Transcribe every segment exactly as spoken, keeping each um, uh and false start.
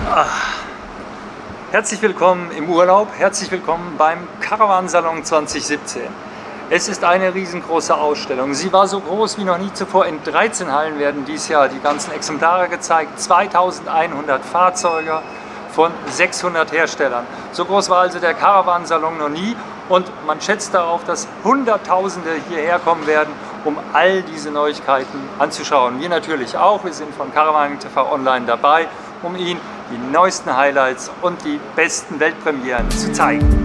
Ach. Herzlich willkommen im Urlaub, herzlich willkommen beim Caravan-Salon zwanzig siebzehn. Es ist eine riesengroße Ausstellung. Sie war so groß wie noch nie zuvor. In dreizehn Hallen werden dieses Jahr die ganzen Exemplare gezeigt. zweitausendeinhundert Fahrzeuge von sechshundert Herstellern. So groß war also der Caravan-Salon noch nie. Und man schätzt darauf, dass Hunderttausende hierher kommen werden, um all diese Neuigkeiten anzuschauen. Wir natürlich auch. Wir sind von Caravan T V Online dabei, um Ihnen die neuesten Highlights und die besten Weltpremieren zu zeigen.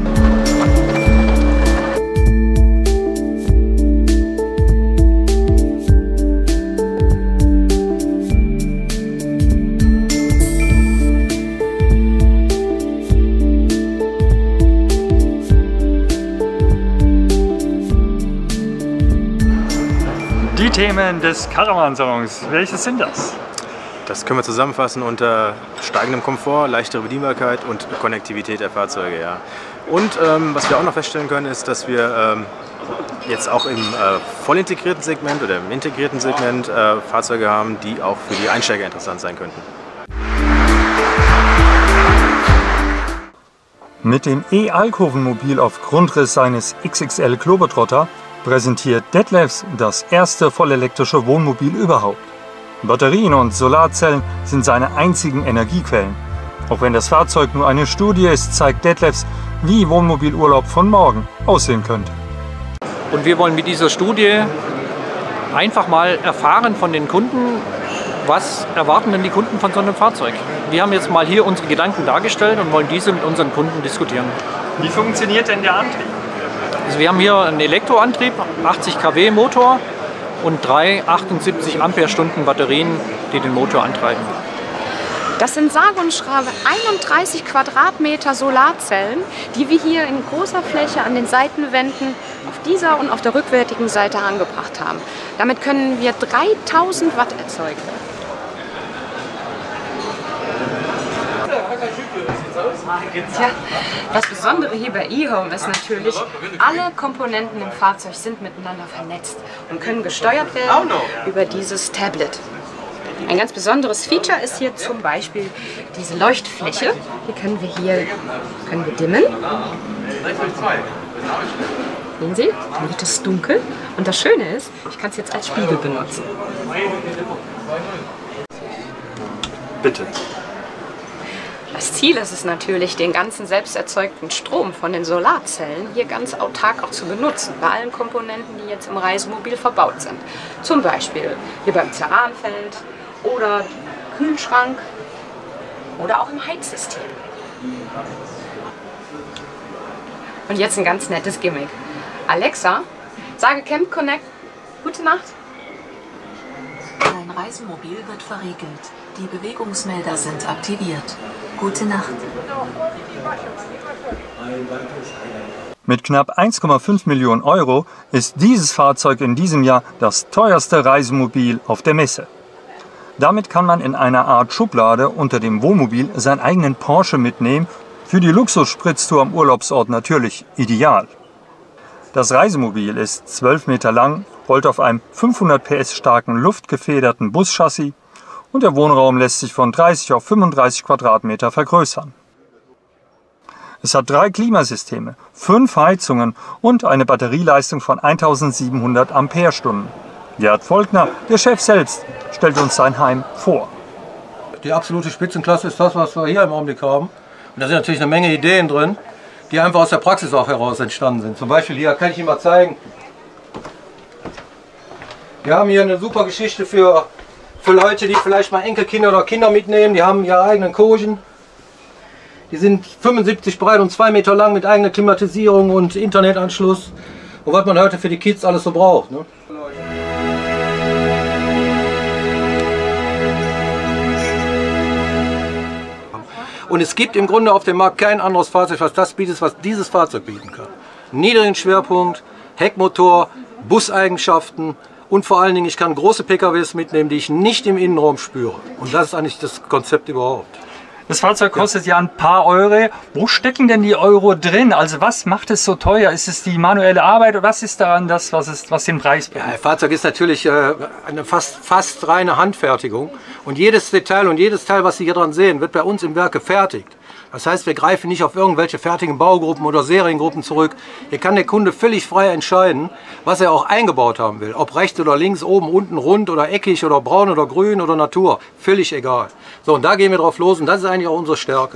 Die Themen des Caravan-Salons, welche sind das? Das können wir zusammenfassen unter steigendem Komfort, leichtere Bedienbarkeit und Konnektivität der Fahrzeuge. Ja. Und ähm, was wir auch noch feststellen können, ist, dass wir ähm, jetzt auch im äh, voll integrierten Segment oder im integrierten Segment äh, Fahrzeuge haben, die auch für die Einsteiger interessant sein könnten. Mit dem E-Alkoven-Mobil auf Grundriss seines X X L Globetrotter präsentiert Detlefs das erste vollelektrische Wohnmobil überhaupt. Batterien und Solarzellen sind seine einzigen Energiequellen. Auch wenn das Fahrzeug nur eine Studie ist, zeigt Detlefs, wie Wohnmobilurlaub von morgen aussehen könnte. Und wir wollen mit dieser Studie einfach mal erfahren von den Kunden, was erwarten denn die Kunden von so einem Fahrzeug. Wir haben jetzt mal hier unsere Gedanken dargestellt und wollen diese mit unseren Kunden diskutieren. Wie funktioniert denn der Antrieb? Also wir haben hier einen Elektroantrieb, achtzig Kilowatt Motor und drei achtundsiebzig Ampere-Stunden Batterien, die den Motor antreiben. Das sind sage und schreibe einunddreißig Quadratmeter Solarzellen, die wir hier in großer Fläche an den Seitenwänden auf dieser und auf der rückwärtigen Seite angebracht haben. Damit können wir dreitausend Watt erzeugen. Tja, das Besondere hier bei eHome ist natürlich, alle Komponenten im Fahrzeug sind miteinander vernetzt und können gesteuert werden über dieses Tablet. Ein ganz besonderes Feature ist hier zum Beispiel diese Leuchtfläche. Hier können wir hier können wir dimmen. Sehen Sie, dann wird es dunkel. Und das Schöne ist, ich kann es jetzt als Spiegel benutzen. Bitte. Das Ziel ist es natürlich, den ganzen selbst erzeugten Strom von den Solarzellen hier ganz autark auch zu benutzen, bei allen Komponenten, die jetzt im Reisemobil verbaut sind. Zum Beispiel hier beim Ceranfeld oder Kühlschrank oder auch im Heizsystem. Und jetzt ein ganz nettes Gimmick. Alexa, sage Camp Connect, gute Nacht. Dein Reisemobil wird verriegelt. Die Bewegungsmelder sind aktiviert. Gute Nacht. Mit knapp eins Komma fünf Millionen Euro ist dieses Fahrzeug in diesem Jahr das teuerste Reisemobil auf der Messe. Damit kann man in einer Art Schublade unter dem Wohnmobil seinen eigenen Porsche mitnehmen. Für die Luxusspritztour am Urlaubsort natürlich ideal. Das Reisemobil ist zwölf Meter lang, rollt auf einem fünfhundert P S starken luftgefederten Buschassis und der Wohnraum lässt sich von dreißig auf fünfunddreißig Quadratmeter vergrößern. Es hat drei Klimasysteme, fünf Heizungen und eine Batterieleistung von eintausendsiebenhundert Ampere-Stunden. Gerd Volkner, der Chef selbst, stellt uns sein Heim vor. Die absolute Spitzenklasse ist das, was wir hier im Augenblick haben. Und da sind natürlich eine Menge Ideen drin, die einfach aus der Praxis auch heraus entstanden sind. Zum Beispiel hier kann ich Ihnen mal zeigen. Wir haben hier eine super Geschichte für, für Leute, die vielleicht mal Enkelkinder oder Kinder mitnehmen. Die haben ihre eigenen Kojen. Die sind fünfundsiebzig breit und zwei Meter lang mit eigener Klimatisierung und Internetanschluss. Und was man heute für die Kids alles so braucht. Ne? Und es gibt im Grunde auf dem Markt kein anderes Fahrzeug, was das bietet, was dieses Fahrzeug bieten kann. Niedrigen Schwerpunkt, Heckmotor, Buseigenschaften und vor allen Dingen, ich kann große P K Ws mitnehmen, die ich nicht im Innenraum spüre. Und das ist eigentlich das Konzept überhaupt. Das Fahrzeug kostet ja, ja ein paar Euro. Wo stecken denn die Euro drin? Also was macht es so teuer? Ist es die manuelle Arbeit oder was ist daran das, was, es, was den Preis bringt? Ja, das Fahrzeug ist natürlich äh, eine fast, fast reine Handfertigung. Und jedes Detail und jedes Teil, was Sie hier dran sehen, wird bei uns im Werk gefertigt. Das heißt, wir greifen nicht auf irgendwelche fertigen Baugruppen oder Seriengruppen zurück. Hier kann der Kunde völlig frei entscheiden, was er auch eingebaut haben will. Ob rechts oder links, oben, unten, rund oder eckig oder braun oder grün oder Natur. Völlig egal. So, und da gehen wir drauf los und das ist eigentlich auch unsere Stärke.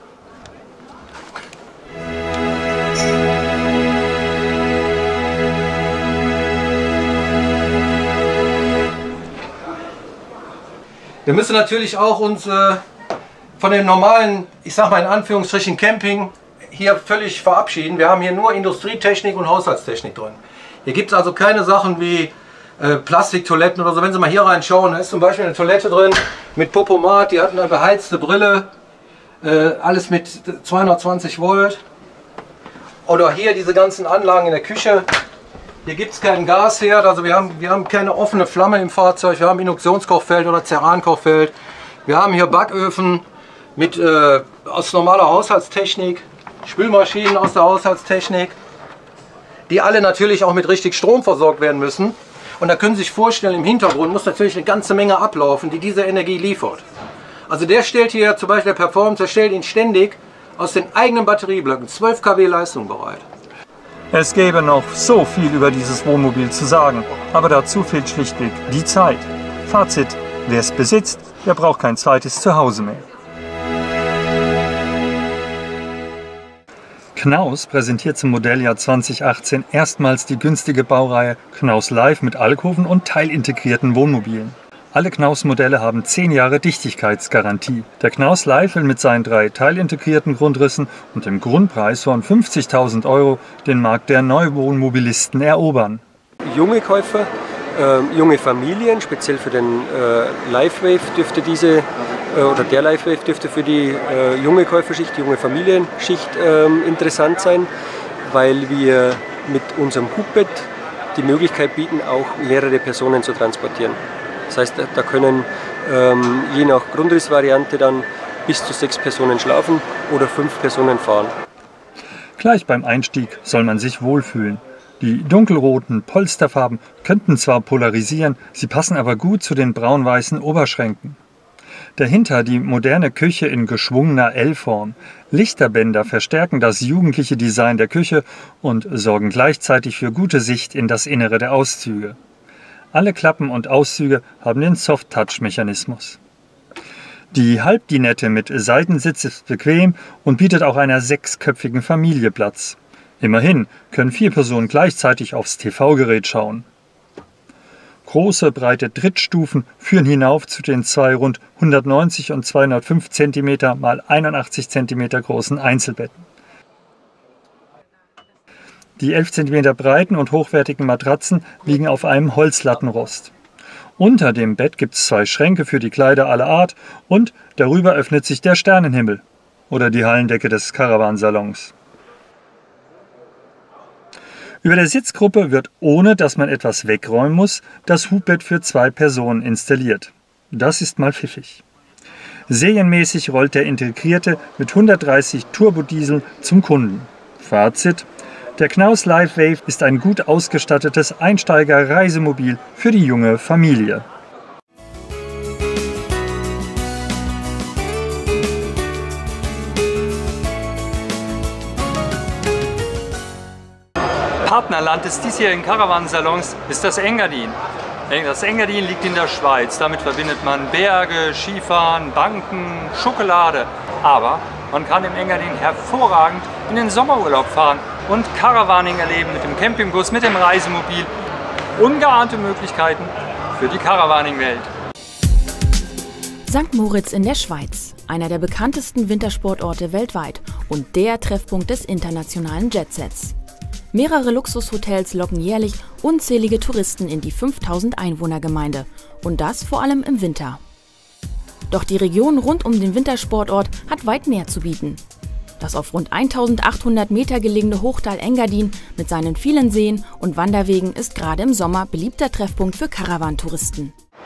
Wir müssen natürlich auch uns äh, von dem normalen, ich sag mal in Anführungsstrichen Camping, hier völlig verabschieden. Wir haben hier nur Industrietechnik und Haushaltstechnik drin. Hier gibt es also keine Sachen wie äh, Plastiktoiletten oder so. Wenn Sie mal hier reinschauen, da ist zum Beispiel eine Toilette drin mit Popomat, die hat eine beheizte Brille, äh, alles mit zweihundertzwanzig Volt. Oder hier diese ganzen Anlagen in der Küche. Hier gibt es keinen Gasherd, also wir haben, wir haben keine offene Flamme im Fahrzeug, wir haben Induktionskochfeld oder Cerankochfeld. Wir haben hier Backöfen mit, äh, aus normaler Haushaltstechnik, Spülmaschinen aus der Haushaltstechnik, die alle natürlich auch mit richtig Strom versorgt werden müssen. Und da können Sie sich vorstellen, im Hintergrund muss natürlich eine ganze Menge ablaufen, die diese Energie liefert. Also der stellt hier zum Beispiel der Performance, der stellt ihn ständig aus den eigenen Batterieblöcken zwölf Kilowatt Leistung bereit. Es gäbe noch so viel über dieses Wohnmobil zu sagen, aber dazu fehlt schlichtweg die Zeit. Fazit: Wer es besitzt, der braucht kein zweites Zuhause mehr. Knaus präsentiert zum Modelljahr zweitausendachtzehn erstmals die günstige Baureihe Knaus Live mit Alkoven und teilintegrierten Wohnmobilen. Alle Knaus-Modelle haben zehn Jahre Dichtigkeitsgarantie. Der Knaus Live will mit seinen drei teilintegrierten Grundrissen und dem Grundpreis von fünfzigtausend Euro den Markt der Neuwohnmobilisten erobern. Junge Käufer, äh, junge Familien, speziell für den äh, Livewave dürfte diese äh, oder der Livewave dürfte für die äh, junge Käuferschicht, die junge Familienschicht äh, interessant sein, weil wir mit unserem Hubbett die Möglichkeit bieten, auch mehrere Personen zu transportieren. Das heißt, da können ähm, je nach Grundrissvariante dann bis zu sechs Personen schlafen oder fünf Personen fahren. Gleich beim Einstieg soll man sich wohlfühlen. Die dunkelroten Polsterfarben könnten zwar polarisieren, sie passen aber gut zu den braun-weißen Oberschränken. Dahinter die moderne Küche in geschwungener L-Form. Lichterbänder verstärken das jugendliche Design der Küche und sorgen gleichzeitig für gute Sicht in das Innere der Auszüge. Alle Klappen und Auszüge haben den Soft-Touch-Mechanismus. Die Halbdinette mit Seitensitz ist bequem und bietet auch einer sechsköpfigen Familie Platz. Immerhin können vier Personen gleichzeitig aufs T V-Gerät schauen. Große, breite Drittstufen führen hinauf zu den zwei rund hundertneunzig und zweihundertfünf Zentimeter mal einundachtzig Zentimeter großen Einzelbetten. Die elf Zentimeter breiten und hochwertigen Matratzen liegen auf einem Holzlattenrost. Unter dem Bett gibt es zwei Schränke für die Kleider aller Art und darüber öffnet sich der Sternenhimmel oder die Hallendecke des Caravansalons. Über der Sitzgruppe wird, ohne dass man etwas wegräumen muss, das Hubbett für zwei Personen installiert. Das ist mal pfiffig. Serienmäßig rollt der Integrierte mit hundertdreißig Turbodiesel zum Kunden. Fazit: Der Knaus Livewave ist ein gut ausgestattetes Einsteiger-Reisemobil für die junge Familie. Partnerland des diesjährigen Caravansalons ist das Engadin. Das Engadin liegt in der Schweiz. Damit verbindet man Berge, Skifahren, Banken, Schokolade. Aber man kann im Engadin hervorragend in den Sommerurlaub fahren und Caravaning erleben mit dem Campingbus, mit dem Reisemobil. Ungeahnte Möglichkeiten für die Caravaning-Welt. Sankt Moritz in der Schweiz, einer der bekanntesten Wintersportorte weltweit und der Treffpunkt des internationalen Jetsets. Mehrere Luxushotels locken jährlich unzählige Touristen in die fünftausend Einwohner-Gemeinde und das vor allem im Winter. Doch die Region rund um den Wintersportort hat weit mehr zu bieten. Das auf rund eintausendachthundert Meter gelegene Hochtal Engadin mit seinen vielen Seen und Wanderwegen ist gerade im Sommer beliebter Treffpunkt für Caravan-Touristen.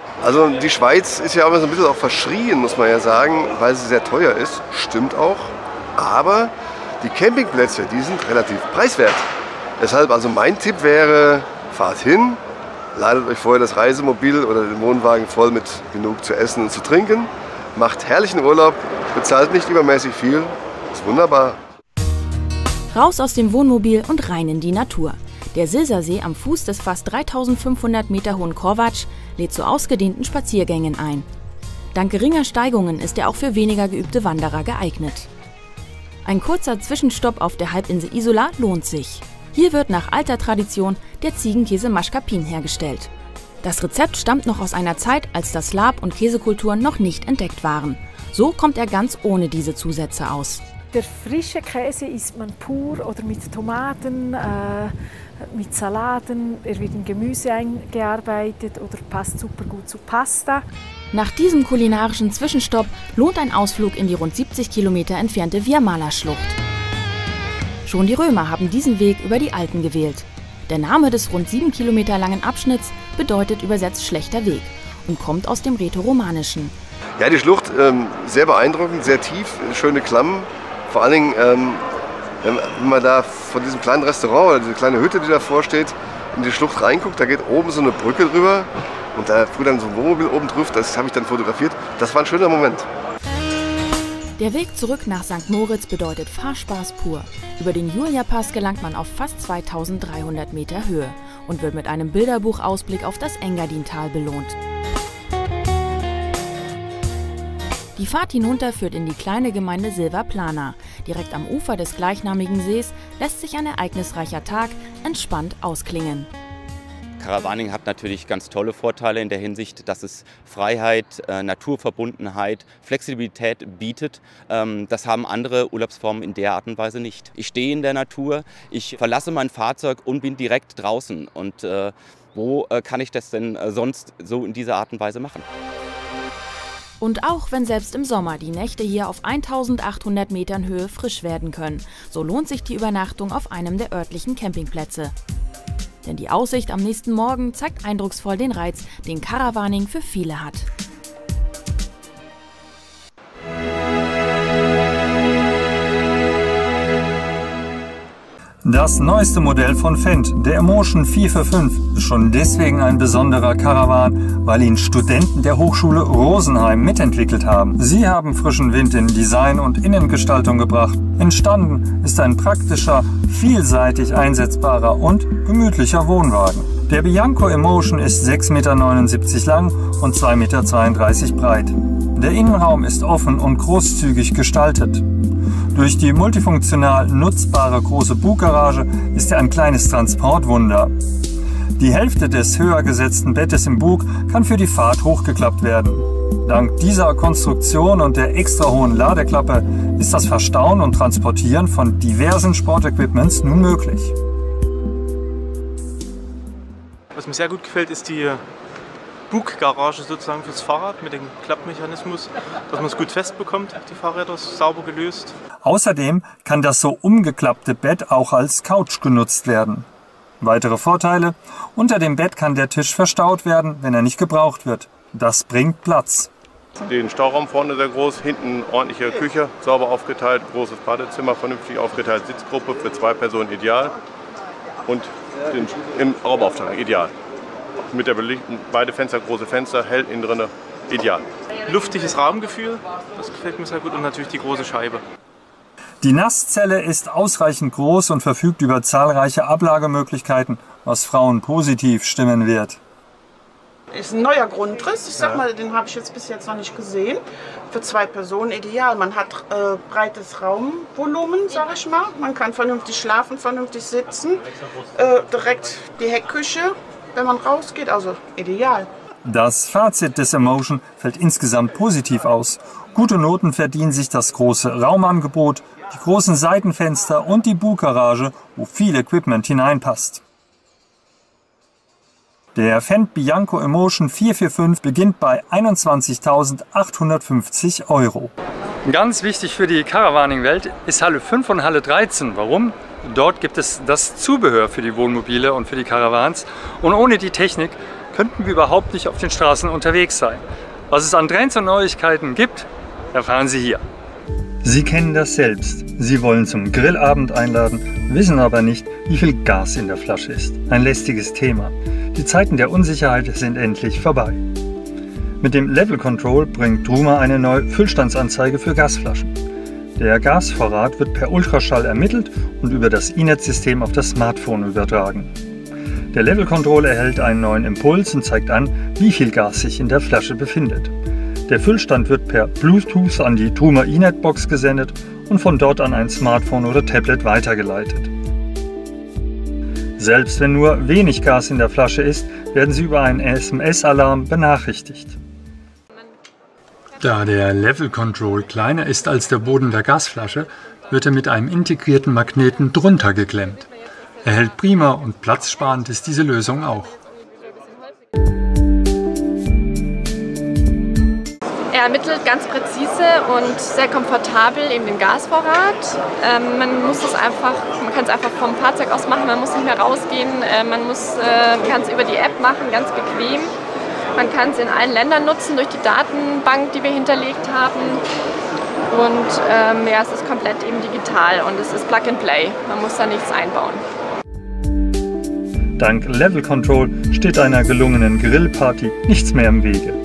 Also die Schweiz ist ja immer so ein bisschen auch verschrien, muss man ja sagen, weil sie sehr teuer ist. Stimmt auch. Aber die Campingplätze, die sind relativ preiswert. Deshalb also mein Tipp wäre, fahrt hin, ladet euch vorher das Reisemobil oder den Wohnwagen voll mit genug zu essen und zu trinken. Macht herrlichen Urlaub, bezahlt nicht übermäßig viel, ist wunderbar. Raus aus dem Wohnmobil und rein in die Natur. Der Silsersee am Fuß des fast dreitausendfünfhundert Meter hohen Korvatsch lädt zu ausgedehnten Spaziergängen ein. Dank geringer Steigungen ist er auch für weniger geübte Wanderer geeignet. Ein kurzer Zwischenstopp auf der Halbinsel Isola lohnt sich. Hier wird nach alter Tradition der Ziegenkäse Maschkapin hergestellt. Das Rezept stammt noch aus einer Zeit, als das Lab- und Käsekulturen noch nicht entdeckt waren. So kommt er ganz ohne diese Zusätze aus. Der frische Käse isst man pur oder mit Tomaten, äh, mit Salaten. Er wird in Gemüse eingearbeitet oder passt super gut zu Pasta. Nach diesem kulinarischen Zwischenstopp lohnt ein Ausflug in die rund siebzig Kilometer entfernte Via Mala-Schlucht. Schon die Römer haben diesen Weg über die Alpen gewählt. Der Name des rund sieben Kilometer langen Abschnitts bedeutet übersetzt schlechter Weg und kommt aus dem Rätoromanischen. Ja, die Schlucht ähm, sehr beeindruckend, sehr tief, schöne Klammen. Vor allen Dingen, ähm, wenn man da von diesem kleinen Restaurant oder diese kleine Hütte, die davor steht, in die Schlucht reinguckt, da geht oben so eine Brücke drüber und da früher dann so ein Wohnmobil oben drauf, das habe ich dann fotografiert. Das war ein schöner Moment. Der Weg zurück nach Sankt Moritz bedeutet Fahrspaß pur. Über den Julia-Pass gelangt man auf fast zweitausenddreihundert Meter Höhe und wird mit einem Bilderbuchausblick auf das Engadintal belohnt. Die Fahrt hinunter führt in die kleine Gemeinde Silva Plana. Direkt am Ufer des gleichnamigen Sees lässt sich ein ereignisreicher Tag entspannt ausklingen. Caravaning hat natürlich ganz tolle Vorteile in der Hinsicht, dass es Freiheit, äh, Naturverbundenheit, Flexibilität bietet. Ähm, das haben andere Urlaubsformen in der Art und Weise nicht. Ich stehe in der Natur, ich verlasse mein Fahrzeug und bin direkt draußen. Und äh, wo äh, kann ich das denn äh, sonst so in dieser Art und Weise machen? Und auch wenn selbst im Sommer die Nächte hier auf eintausendachthundert Metern Höhe frisch werden können, so lohnt sich die Übernachtung auf einem der örtlichen Campingplätze. Denn die Aussicht am nächsten Morgen zeigt eindrucksvoll den Reiz, den Caravaning für viele hat. Das neueste Modell von Fendt, der Emotion vier vier fünf, ist schon deswegen ein besonderer Caravan, weil ihn Studenten der Hochschule Rosenheim mitentwickelt haben. Sie haben frischen Wind in Design und Innengestaltung gebracht. Entstanden ist ein praktischer, vielseitig einsetzbarer und gemütlicher Wohnwagen. Der Bianco Emotion ist sechs Komma neunundsiebzig Meter lang und zwei Komma zweiunddreißig Meter breit. Der Innenraum ist offen und großzügig gestaltet. Durch die multifunktional nutzbare große Buggarage ist er ein kleines Transportwunder. Die Hälfte des höher gesetzten Bettes im Bug kann für die Fahrt hochgeklappt werden. Dank dieser Konstruktion und der extra hohen Ladeklappe ist das Verstauen und Transportieren von diversen Sportequipments nun möglich. Was mir sehr gut gefällt, ist die Buggarage sozusagen fürs Fahrrad mit dem Klappmechanismus, dass man es gut festbekommt, die Fahrräder sauber gelöst. Außerdem kann das so umgeklappte Bett auch als Couch genutzt werden. Weitere Vorteile: Unter dem Bett kann der Tisch verstaut werden, wenn er nicht gebraucht wird. Das bringt Platz. Den Stauraum vorne sehr groß, hinten ordentliche Küche, sauber aufgeteilt, großes Badezimmer, vernünftig aufgeteilt, Sitzgruppe für zwei Personen ideal und den, im Raumaufteilung ideal. Mit der Belichtung, beide Fenster, große Fenster, hell innen drin, ideal. Luftiges Raumgefühl, das gefällt mir sehr gut, und natürlich die große Scheibe. Die Nasszelle ist ausreichend groß und verfügt über zahlreiche Ablagemöglichkeiten, was Frauen positiv stimmen wird. Ist ein neuer Grundriss, ich sag mal, den habe ich jetzt bis jetzt noch nicht gesehen. Für zwei Personen ideal. Man hat äh, breites Raumvolumen, sag ich mal. Man kann vernünftig schlafen, vernünftig sitzen. Äh, direkt die Heckküche, wenn man rausgeht, also ideal. Das Fazit des Emotion fällt insgesamt positiv aus. Gute Noten verdienen sich das große Raumangebot, die großen Seitenfenster und die Buggarage, wo viel Equipment hineinpasst. Der Fendt Bianco Emotion vier vier fünf beginnt bei einundzwanzigtausendachthundertfünfzig Euro. Ganz wichtig für die Caravaning-Welt ist Halle fünf und Halle dreizehn. Warum? Dort gibt es das Zubehör für die Wohnmobile und für die Caravans. Und ohne die Technik könnten wir überhaupt nicht auf den Straßen unterwegs sein. Was es an Trends und Neuigkeiten gibt, erfahren Sie hier. Sie kennen das selbst. Sie wollen zum Grillabend einladen, wissen aber nicht, wie viel Gas in der Flasche ist. Ein lästiges Thema. Die Zeiten der Unsicherheit sind endlich vorbei. Mit dem Level Control bringt Truma eine neue Füllstandsanzeige für Gasflaschen. Der Gasvorrat wird per Ultraschall ermittelt und über das I NET-System auf das Smartphone übertragen. Der Level Control erhält einen neuen Impuls und zeigt an, wie viel Gas sich in der Flasche befindet. Der Füllstand wird per Bluetooth an die Truma I NET-Box gesendet und von dort an ein Smartphone oder Tablet weitergeleitet. Selbst wenn nur wenig Gas in der Flasche ist, werden Sie über einen S M S-Alarm benachrichtigt. Da der Level Control kleiner ist als der Boden der Gasflasche, wird er mit einem integrierten Magneten drunter geklemmt. Er hält prima und platzsparend ist diese Lösung auch. Er ermittelt ganz präzise und sehr komfortabel eben den Gasvorrat. Ähm, man muss es einfach, man kann es einfach vom Fahrzeug aus machen, man muss nicht mehr rausgehen, äh, man muss, äh, kann es über die App machen, ganz bequem. Man kann es in allen Ländern nutzen durch die Datenbank, die wir hinterlegt haben. Und ähm, ja, es ist komplett eben digital und es ist Plug and Play. Man muss da nichts einbauen. Dank Level Control steht einer gelungenen Grillparty nichts mehr im Wege.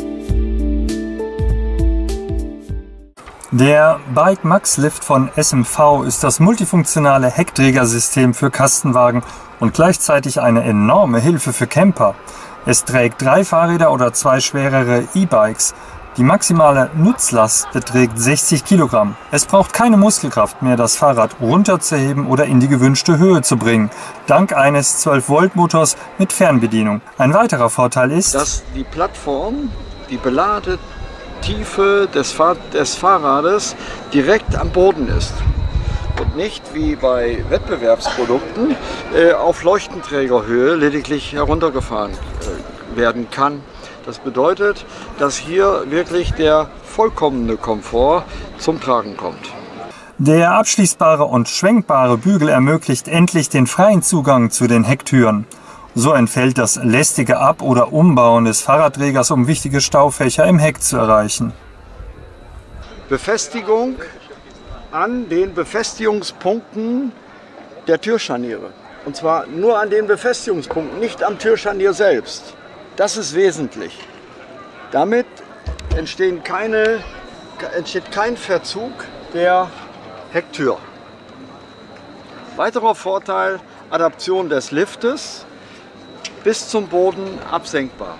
Der Bike Max Lift von S M V ist das multifunktionale Heckträgersystem für Kastenwagen und gleichzeitig eine enorme Hilfe für Camper. Es trägt drei Fahrräder oder zwei schwerere E-Bikes. Die maximale Nutzlast beträgt sechzig Kilogramm. Es braucht keine Muskelkraft mehr, das Fahrrad runterzuheben oder in die gewünschte Höhe zu bringen, dank eines zwölf Volt Motors mit Fernbedienung. Ein weiterer Vorteil ist, dass die Plattform, die Beladetiefe des, Fahr des Fahrrades direkt am Boden ist und nicht wie bei Wettbewerbsprodukten äh, auf Leuchtenträgerhöhe lediglich heruntergefahren äh, werden kann. Das bedeutet, dass hier wirklich der vollkommene Komfort zum Tragen kommt. Der abschließbare und schwenkbare Bügel ermöglicht endlich den freien Zugang zu den Hecktüren. So entfällt das lästige Ab- oder Umbauen des Fahrradträgers, um wichtige Staufächer im Heck zu erreichen. Befestigung an den Befestigungspunkten der Türscharniere. Und zwar nur an den Befestigungspunkten, nicht am Türscharnier selbst. Das ist wesentlich. Damit entstehen keine, entsteht kein Verzug der Hecktür. Weiterer Vorteil, Adaption des Liftes bis zum Boden absenkbar.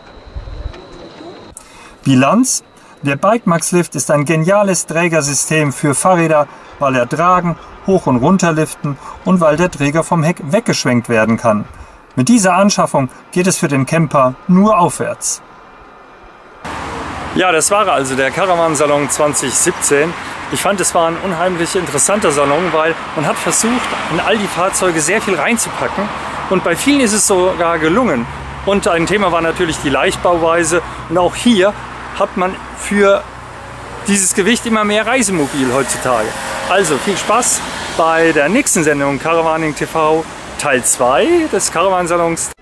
Bilanz: Der Bike Max Lift ist ein geniales Trägersystem für Fahrräder, weil er tragen, hoch und runter liften und weil der Träger vom Heck weggeschwenkt werden kann. Mit dieser Anschaffung geht es für den Camper nur aufwärts. Ja, das war also der Caravan-Salon zwanzig siebzehn. Ich fand, es war ein unheimlich interessanter Salon, weil man hat versucht, in all die Fahrzeuge sehr viel reinzupacken. Und bei vielen ist es sogar gelungen. Und ein Thema war natürlich die Leichtbauweise. Und auch hier hat man für dieses Gewicht immer mehr Reisemobil heutzutage. Also viel Spaß bei der nächsten Sendung Caravaning T V Teil zwei des Caravan-Salons.